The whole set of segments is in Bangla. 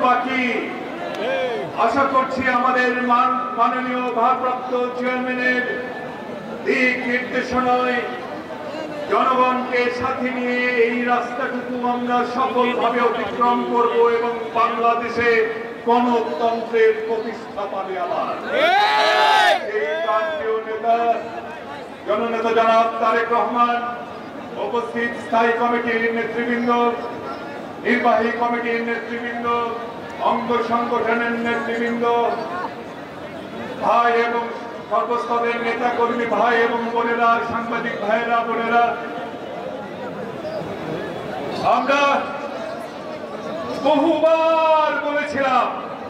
বাকি। আশা করছি আমাদের মাননীয় ভারপ্রাপ্ত চেয়ারম্যানের দিক নির্দেশনায় জনগণকে সাথে নিয়ে এই রাস্তাটুকু আমরা সফলভাবে অতিক্রম করব এবং বাংলাদেশে গণতন্ত্রের প্রতিষ্ঠা পাবে আবার। এই প্রান্তীয় নেতা জননেতা জনাব তারেক রহমান, উপস্থিত স্থায়ী কমিটির নেতৃবৃন্দ, নির্বাহী কমিটির নেতৃবৃন্দ, অঙ্গ সংগঠনের নেতৃবৃন্দ, ভাই এবং সর্বস্তরের নেতা কর্মী ভাই এবং বোনেরা, সাংবাদিক ভাইয়েরা বোনেরা, আমরা বহুবার বলেছিলাম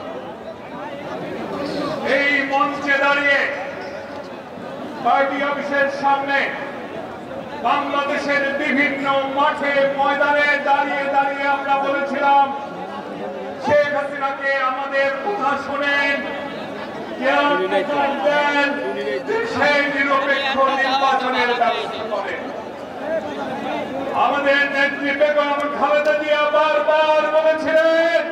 এই মঞ্চে দাঁড়িয়ে পার্টি অফিসের সামনে বাংলাদেশের বিভিন্ন মাঠে ময়দানে দাঁড়িয়ে দাঁড়িয়ে আমরা বলেছিলাম শেখ হাসিনাকে আমাদের কথা শোনেন, সেই নিরপেক্ষ নির্বাচনের ব্যবস্থা করেন। আমাদের নেত্রী বেগম খালেদা জিয়া বারবার বলেছিলেন,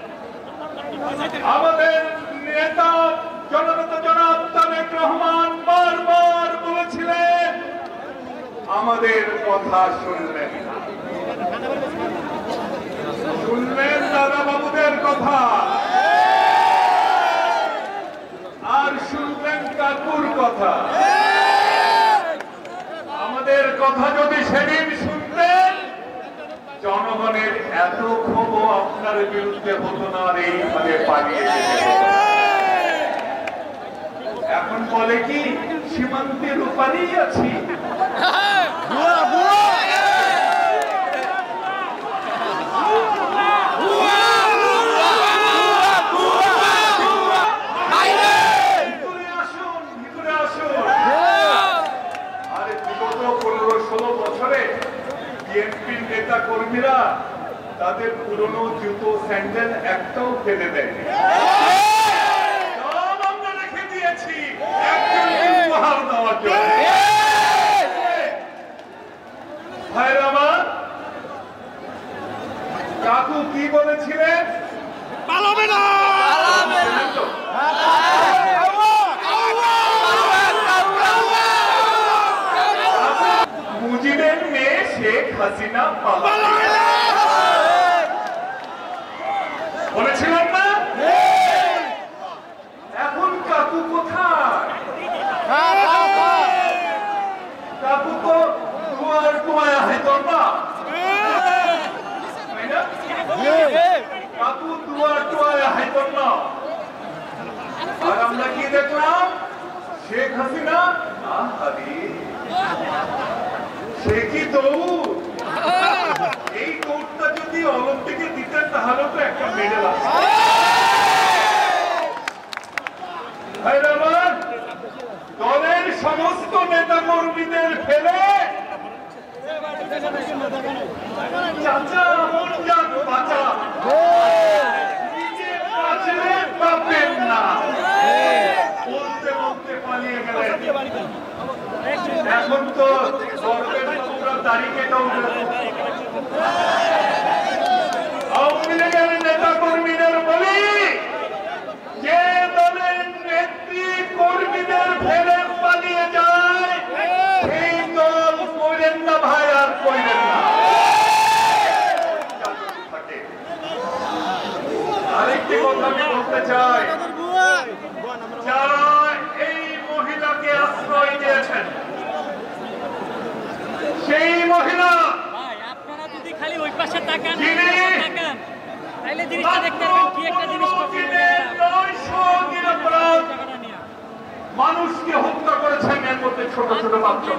আমাদের নেতা জননেতা জনাব তারেক রহমান বারবার বলেছিলেন, আমাদের কথা শুনলেন না। শুনলেন দাদা বাবুদের কথা আর শুনলেন কাকুর কথা। আমাদের কথা যদি সেদিন শুনতেন, জনগণের এত ক্ষোভ আপনার বিরুদ্ধে হতো না, আর এইভাবে পালিয়ে যেতে। এখন বলে কি সীমান্তের উপারেই আছি। বিএনপির নেতা কর্মীরা তাদের পুরনো জুতো স্যান্ডেল একটাও ফেলে দেয়নি, আমরা রেখে দিয়েছি উপহার দেওয়ার জন্য। ভাইরা আমার, কাকু কি বলেছিলেন? পালাবে না। মুজিবের মেয়ে শেখ হাসিনা বলেছিলেন না? এখন কাকু কোথায়? কাকু তো দুয়ার টুয়ায় হয়তো না, কাকু দুয়ার টুয়ায় হয়তো না। আর আমরা কি দেখলাম? শেখ হাসিনা সে কি দৌড়! এই দৌড়টা যদি অলিম্পিকে দিতেন তাহলে তো একটা মেডেল আসতো। দলের সমস্ত নেতা কর্মীদের ফেলে চাচা মন যান বাঁচা, নিজে বাঁচলে পাবেন না বলতে বলতে পালিয়ে গেলেন। এখন তো তারিখে আওয়ামী লীগের নেতা কর্মীদের বলি, যে দলের নেত্রী কর্মীদের ফেলে পালিয়ে যায় সেই দল করেন না ভাই, আর করেন না। আরেকটি কথা আমি বলতে চাই, যারা এই মহিলাকে আশ্রয় দিয়েছেন, সেই মহিলা আপনারা যদি খালি ওই পাশে তাকান তাহলে জিনিসটা দেখতে পাবেন কি একটা জিনিস মানুষকে হত্যা করেছেন, এর মধ্যে ছোট ছোট বাচ্চা।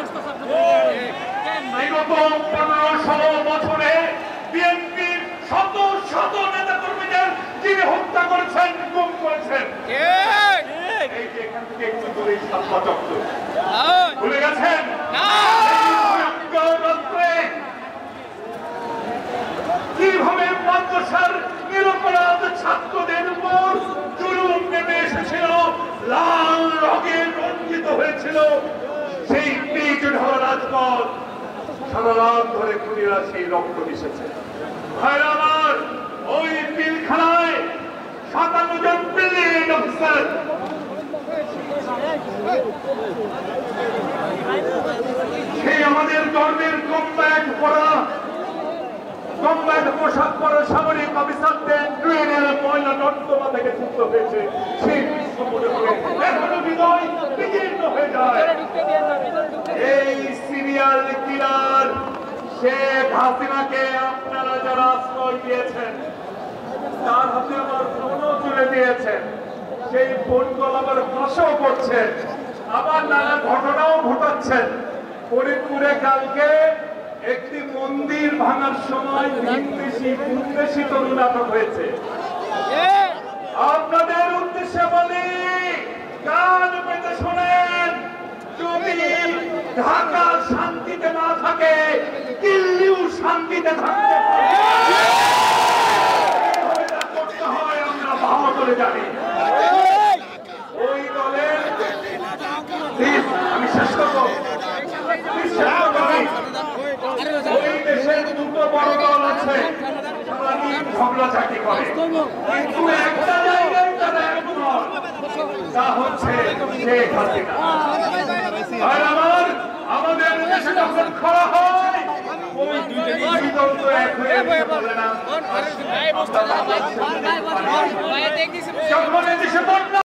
বিগত 15-16 বছরে বিএনপির শত শত নেতা কর্মীদের যিনি হত্যা করেছেন, গুম করেছেন। এই যে এখান থেকে একটু দূরে সাতপা চত্বর, ভুলে গেছেন? কিভাবে মাদ্রাসার নিরপরাধ ছাত্রদের উপর জুলুম নেমে এসেছিল, লাল রঙে রঞ্জিত হয়েছিল সেই পিচ ঢালা রাজপথ, সারা রাত ধরে খুনিরা সেই রক্ত মিশেছে। ভাইরা আমার, ওই পিলখানায় সেই আমাদের গর্বের কমব্যাট পোশাক পরা সামরিক অফিসারদের ট্রেনের ময়লা নর্দমা থেকে যুক্ত হয়েছে সেই দৃশ্য মনে করে এখনো হৃদয় বিদীর্ণ হয়ে যায়। এই সিরিয়াল কিলার শেখ হাসিনাকে আপনারা যারা আশ্রয় দিয়েছেন, তার হাতে আবার ফোনও তুলে দিয়েছেন, সেই ফোনগুলো আবার ফাঁসও করছেন, আবার নানা ঘটনাও ঘটাচ্ছেন। ফরিদপুরে কালকে একটি মন্দির ভাঙার সময় উদ্দেশী তরুণ আটক হয়েছে। আপনাদের উদ্দেশ্যে বলি, কান পেতে শোনেন, যদি ঢাকা শান্তিতে না থাকে, দিল্লিও শান্তিতে থাকতে করতে হয়, আমরা ভালো করে জানি। ওই দলের আমি শেষ করবো, ওই দেশের দুটো বড় দল আছে, সারাদিন ঝগড়াঝাটি করে, কিন্তু একটা জায়গায় তারা একমত, তা হচ্ছে শেখ হাসিনা। আর আমাদের দেশে যখন খরা হয়, ওই দুই দল তো এক হয়ে বলে না, যখন এদেশে বন্যা